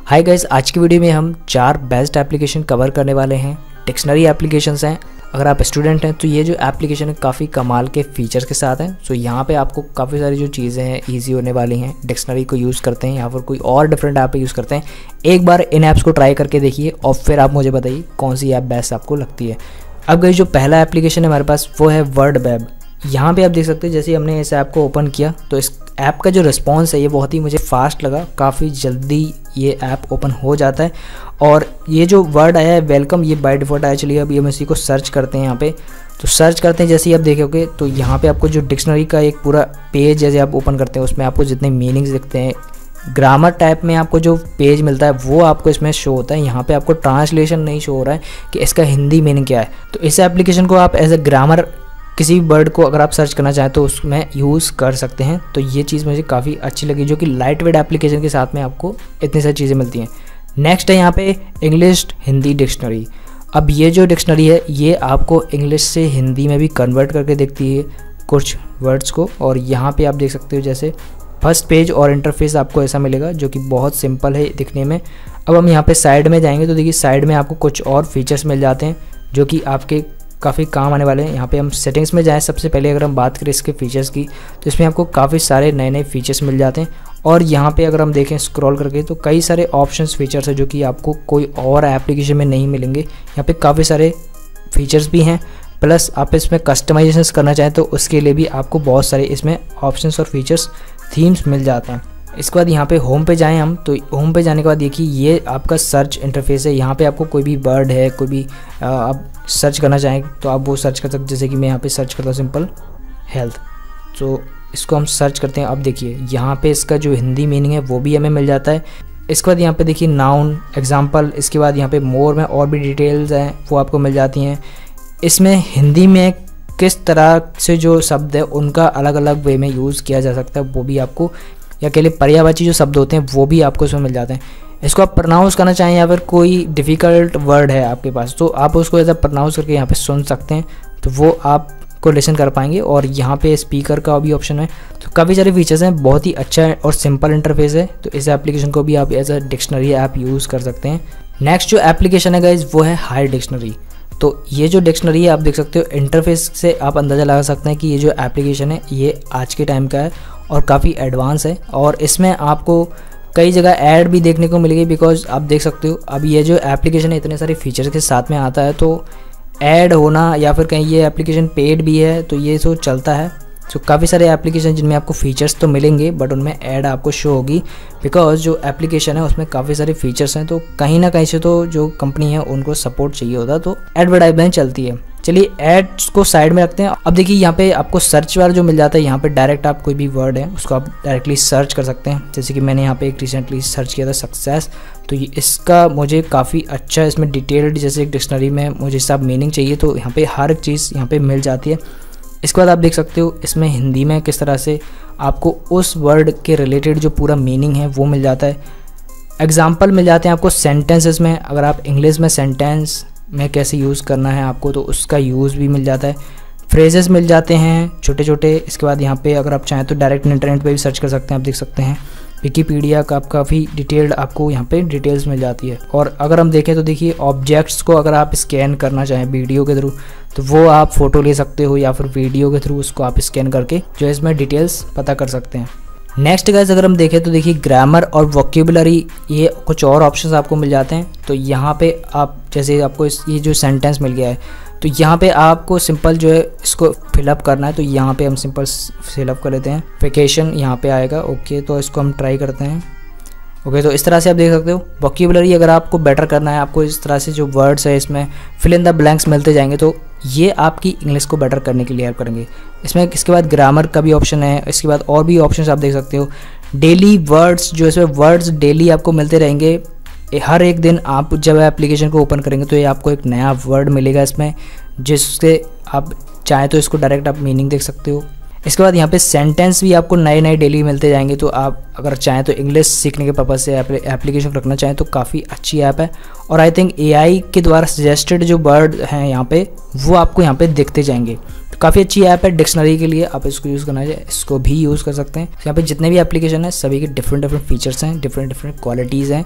Hi guys, आज की video में हम 4 बेस्ट एप्लीकेशन कवर करने वाले हैं। डिक्शनरी एप्लीकेशंस हैं। अगर आप स्टूडेंट हैं तो ये जो एप्लीकेशन है काफ़ी कमाल के फीचर्स के साथ हैं। सो यहाँ पे आपको काफ़ी सारी जो चीज़ें हैं ईजी होने वाली हैं। डिक्शनरी को यूज़ करते हैं या फिर कोई और डिफरेंट ऐप यूज़ करते हैं, एक बार इन ऐप्स को ट्राई करके देखिए और फिर आप मुझे बताइए कौन सी ऐप बेस्ट आपको लगती है। अब गाइस, जो पहला एप्लीकेशन है हमारे पास वो है वर्डवेब। यहाँ पे आप देख सकते हैं जैसे हमने इस ऐप को ओपन किया तो इस ऐप का जो रिस्पॉन्स है ये बहुत ही मुझे फास्ट लगा। काफ़ी जल्दी ये ऐप ओपन हो जाता है और ये जो वर्ड आया है वेलकम, ये बाय डिफ़ॉल्ट आया। चलिए अभी हम इसी को सर्च करते हैं। यहाँ पे तो सर्च करते हैं, जैसे ही आप देखोगे तो यहाँ पे आपको जो डिक्शनरी का एक पूरा पेज जैसे आप ओपन करते हैं उसमें आपको जितने मीनिंग्स दिखते हैं, ग्रामर टाइप में आपको जो पेज मिलता है वो आपको इसमें शो होता है। यहाँ पे आपको ट्रांसलेशन नहीं शो हो रहा है कि इसका हिंदी मीनिंग क्या है। तो इस एप्लीकेशन को आप एज ए ग्रामर किसी भी वर्ड को अगर आप सर्च करना चाहें तो उसमें यूज़ कर सकते हैं। तो ये चीज़ मुझे काफ़ी अच्छी लगी, जो कि लाइट वेट एप्लीकेशन के साथ में आपको इतनी सारी चीज़ें मिलती हैं। नेक्स्ट है यहाँ पे इंग्लिश हिंदी डिक्शनरी। अब ये जो डिक्शनरी है ये आपको इंग्लिश से हिंदी में भी कन्वर्ट करके देखती है कुछ वर्ड्स को। और यहाँ पे आप देख सकते हो जैसे फर्स्ट पेज और इंटरफेस आपको ऐसा मिलेगा जो कि बहुत सिंपल है दिखने में। अब हम यहाँ पे साइड में जाएंगे तो देखिए साइड में आपको कुछ और फीचर्स मिल जाते हैं जो कि आपके काफ़ी काम आने वाले हैं। यहाँ पे हम सेटिंग्स में जाएं। सबसे पहले अगर हम बात करें इसके फीचर्स की तो इसमें आपको काफ़ी सारे नए नए फीचर्स मिल जाते हैं। और यहाँ पे अगर हम देखें स्क्रॉल करके तो कई सारे ऑप्शंस फीचर्स हैं जो कि आपको कोई और एप्लीकेशन में नहीं मिलेंगे। यहाँ पे काफ़ी सारे फीचर्स भी हैं, प्लस आप इसमें कस्टमाइजेशंस करना चाहें तो उसके लिए भी आपको बहुत सारे इसमें ऑप्शंस और फीचर्स थीम्स मिल जाते हैं। इसके बाद यहाँ पे होम पे जाएं हम, तो होम पे जाने के बाद देखिए ये आपका सर्च इंटरफेस है। यहाँ पे आपको कोई भी वर्ड है, कोई भी आप सर्च करना चाहें तो आप वो सर्च कर सकते हैं। जैसे कि मैं यहाँ पे सर्च करता हूँ सिंपल हेल्थ, तो इसको हम सर्च करते हैं। अब देखिए यहाँ पे इसका जो हिंदी मीनिंग है वो भी हमें मिल जाता है। इसके बाद यहाँ पे देखिए नाउन, एग्जाम्पल, इसके बाद यहाँ पे मोर में और भी डिटेल्स हैं वो आपको मिल जाती हैं। इसमें हिंदी में किस तरह से जो शब्द है उनका अलग अलग वे में यूज़ किया जा सकता है वो भी आपको, या के लिए पर्यायवाची जो शब्द होते हैं वो भी आपको इसमें मिल जाते हैं। इसको आप प्रोनाउंस करना चाहें या फिर कोई डिफ़िकल्ट वर्ड है आपके पास तो आप उसको ऐसा प्रोनाउंस करके यहाँ पे सुन सकते हैं, तो वो आपको लिसन कर पाएंगे। और यहाँ पे स्पीकर का भी ऑप्शन है। तो काफ़ी सारे फीचर्स हैं, बहुत ही अच्छा है और सिंपल इंटरफेस है। तो इस एप्लीकेशन को भी आप as a dictionary app use कर सकते हैं। नेक्स्ट जो एप्लीकेशन है गाइस वो है हाई डिक्शनरी। तो ये जो डिक्शनरी है आप देख सकते हो, इंटरफेस से आप अंदाज़ा लगा सकते हैं कि ये जो एप्लीकेशन है ये आज के टाइम का है और काफ़ी एडवांस है। और इसमें आपको कई जगह ऐड भी देखने को मिलेगी, बिकॉज आप देख सकते हो अब ये जो एप्लीकेशन है इतने सारे फीचर्स के साथ में आता है तो ऐड होना या फिर कहीं ये एप्लीकेशन पेड भी है तो ये तो चलता है। तो काफ़ी सारे एप्लीकेशन जिनमें आपको फीचर्स तो मिलेंगे बट उनमें ऐड आपको शो होगी, बिकॉज जो एप्लीकेशन है उसमें काफ़ी सारे फीचर्स हैं। तो कहीं ना कहीं से तो जो कंपनी है उनको सपोर्ट चाहिए होता तो एडवर्टाइजमेंट चलती है। चलिए एड्स को साइड में रखते हैं। अब देखिए यहाँ पे आपको सर्च वाला जो मिल जाता है, यहाँ पे डायरेक्ट आप कोई भी वर्ड है उसको आप डायरेक्टली सर्च कर सकते हैं। जैसे कि मैंने यहाँ पे एक रिसेंटली सर्च किया था सक्सेस, तो इसका मुझे काफ़ी अच्छा इसमें डिटेल्ड, जैसे एक डिक्शनरी में मुझे सब मीनिंग चाहिए तो यहाँ पे हर एक चीज़ यहाँ पे मिल जाती है। इसके बाद आप देख सकते हो इसमें हिंदी में किस तरह से आपको उस वर्ड के रिलेटेड जो पूरा मीनिंग है वो मिल जाता है। एग्जाम्पल मिल जाते हैं आपको सेंटेंसेस में, अगर आप इंग्लिश में सेंटेंस में कैसे यूज़ करना है आपको तो उसका यूज़ भी मिल जाता है। फ्रेजेस मिल जाते हैं छोटे छोटे। इसके बाद यहाँ पे अगर आप चाहें तो डायरेक्ट इंटरनेट पे भी सर्च कर सकते हैं। आप देख सकते हैं विकीपीडिया का काफ़ी डिटेल्ड आपको यहाँ पे डिटेल्स मिल जाती है। और अगर हम देखें तो देखिए ऑब्जेक्ट्स को अगर आप स्कैन करना चाहें वीडियो के थ्रू तो वो आप फ़ोटो ले सकते हो या फिर वीडियो के थ्रू उसको आप स्कैन करके जो है इसमें डिटेल्स पता कर सकते हैं। नेक्स्ट गाइस अगर हम देखें तो देखिए ग्रामर और वोकैबुलरी, ये कुछ और ऑप्शंस आपको मिल जाते हैं। तो यहाँ पे आप जैसे आपको ये जो सेंटेंस मिल गया है तो यहाँ पे आपको सिंपल जो है इसको फिलअप करना है। तो यहाँ पे हम सिंपल फिलअप कर लेते हैं, वेकेशन यहाँ पे आएगा। ओके, तो इसको हम ट्राई करते हैं। ओके, तो इस तरह से आप देख सकते हो वोकैबुलरी अगर आपको बेटर करना है, आपको इस तरह से जो वर्ड्स है इसमें फिल इन द ब्लैंक्स मिलते जाएंगे तो ये आपकी इंग्लिश को बेटर करने के लिए हेल्प करेंगे। इसमें इसके बाद ग्रामर का भी ऑप्शन है। इसके बाद और भी ऑप्शंस आप देख सकते हो। डेली वर्ड्स, जो इसमें वर्ड्स डेली आपको मिलते रहेंगे। हर एक दिन आप जब एप्लीकेशन को ओपन करेंगे तो ये आपको एक नया वर्ड मिलेगा इसमें, जिससे आप चाहें तो इसको डायरेक्ट आप मीनिंग देख सकते हो। इसके बाद यहाँ पे सेंटेंस भी आपको नए नए डेली मिलते जाएंगे। तो आप अगर चाहें तो इंग्लिश सीखने के पर्पज़ से एप्लीकेशन रखना चाहें तो काफ़ी अच्छी ऐप है। और आई थिंक एआई के द्वारा सजेस्टेड जो वर्ड हैं यहाँ पे वो आपको यहाँ पे दिखते जाएंगे। तो काफ़ी अच्छी ऐप है डिक्शनरी के लिए, आप इसको यूज़ करना चाहिए, इसको भी यूज़ कर सकते हैं। यहाँ पे जितने भी एप्लीकेशन है सभी के डिफरेंट फीचर्स हैं, डिफरेंट क्वालिटीज़ हैं।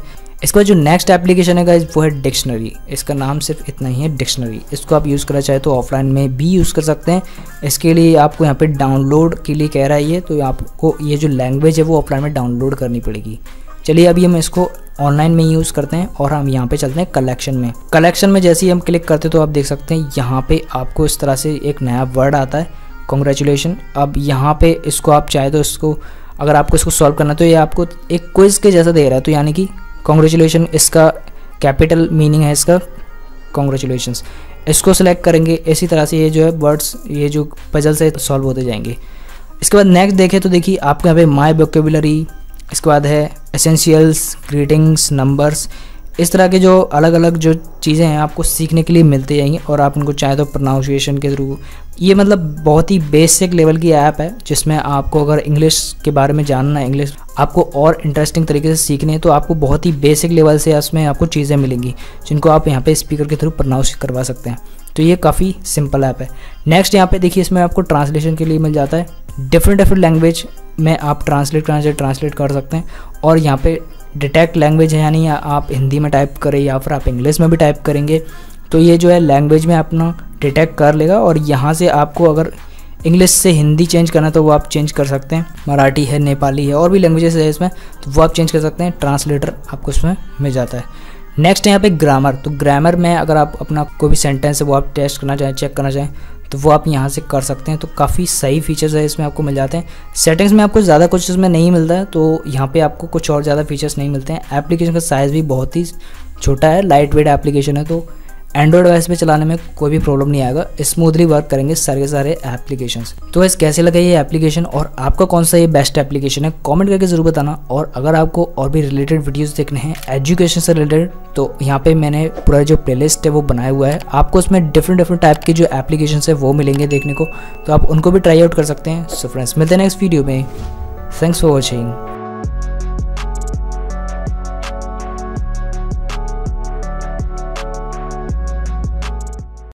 इसके बाद जो नेक्स्ट एप्लीकेशन है गाइस वो है डिक्शनरी। इसका नाम सिर्फ इतना ही है, डिक्शनरी। इसको आप यूज़ करना चाहे तो ऑफलाइन में भी यूज़ कर सकते हैं। इसके लिए आपको यहाँ पे डाउनलोड के लिए कह रहा है ये, तो आपको ये जो लैंग्वेज है वो ऑफलाइन में डाउनलोड करनी पड़ेगी। चलिए अभी हम इसको ऑनलाइन में यूज़ करते हैं और हम यहाँ पे चलते हैं कलेक्शन में। कलेक्शन में जैसे ही हम क्लिक करते हैं तो आप देख सकते हैं यहाँ पे आपको इस तरह से एक नया वर्ड आता है, कॉन्ग्रेचुलेशन। अब यहाँ पे इसको आप चाहे तो इसको, अगर आपको इसको सॉल्व करना है तो ये आपको एक क्विज़ के जैसा दे रहा है, तो यानी कि कॉन्ग्रेचुलेशन इसका कैपिटल मीनिंग है इसका कॉन्ग्रेचुलेशंस। इसको सिलेक्ट करेंगे, इसी तरह से ये जो है वर्ड्स, ये जो पजल्स है सॉल्व होते जाएंगे। इसके बाद नेक्स्ट देखें तो देखिए आपको यहाँ पे माई वोकेबुलरी, इसके बाद है एसेंशियल्स, ग्रीटिंग्स, नंबर्स। इस तरह के जो अलग अलग जो चीज़ें हैं आपको सीखने के लिए मिलती जाएंगी और आप उनको चाहे तो प्रोनाउंसिएशन के थ्रू, ये मतलब बहुत ही बेसिक लेवल की ऐप है जिसमें आपको अगर इंग्लिश के बारे में जानना है, इंग्लिश आपको और इंटरेस्टिंग तरीके से सीखनी है तो आपको बहुत ही बेसिक लेवल से इसमें आपको चीज़ें मिलेंगी जिनको आप यहाँ पे स्पीकर के थ्रू प्रोनाउंस करवा सकते हैं। तो ये काफ़ी सिंपल ऐप है। नेक्स्ट यहाँ पे देखिए इसमें आपको ट्रांसलेशन के लिए मिल जाता है, डिफरेंट लैंग्वेज में आप ट्रांसलेट कर सकते हैं। और यहाँ पे डिटेक्ट लैंग्वेज है, यानी आप हिंदी में टाइप करें या फिर आप इंग्लिश में भी टाइप करेंगे तो ये जो है लैंग्वेज में अपना डिटेक्ट कर लेगा और यहाँ से आपको अगर इंग्लिश से हिंदी चेंज करना है तो वो आप चेंज कर सकते हैं। मराठी है, नेपाली है और भी लैंग्वेजेस है इसमें, तो वो आप चेंज कर सकते हैं। ट्रांसलेटर आपको इसमें मिल जाता है। नेक्स्ट है यहाँ पे ग्रामर। तो ग्रामर में अगर आप अपना कोई भी सेंटेंस है वो आप टेस्ट करना चाहें, चेक करना चाहें तो वो आप यहाँ से कर सकते हैं। तो काफ़ी सही फीचर्स है इसमें आपको मिल जाते हैं। सेटिंग्स में आपको ज़्यादा कुछ इसमें नहीं मिलता है, तो यहाँ पे आपको कुछ और ज़्यादा फीचर्स नहीं मिलते हैं। एप्लीकेशन का साइज़ भी बहुत ही छोटा है, लाइट वेट एप्लीकेशन है, तो एंड्रॉयड OS पे चलाने में कोई भी प्रॉब्लम नहीं आएगा, स्मूथली वर्क करेंगे सारे के सारे एप्लीकेशंस। तो इस कैसे लगा ये एप्लीकेशन और आपका कौन सा ये बेस्ट एप्लीकेशन है, कमेंट करके ज़रूर बताना। और अगर आपको और भी रिलेटेड वीडियोस देखने हैं एजुकेशन से रिलेटेड तो यहाँ पे मैंने पूरा जो प्लेलिस्ट है वो बनाया हुआ है, आपको उसमें डिफरेंट टाइप के जो एप्लीकेशन है वो मिलेंगे देखने को, तो आप उनको भी ट्राई आउट कर सकते हैं। सो फ्रेंड्स मिलते हैं नेक्स्ट वीडियो में। Thanks for watching.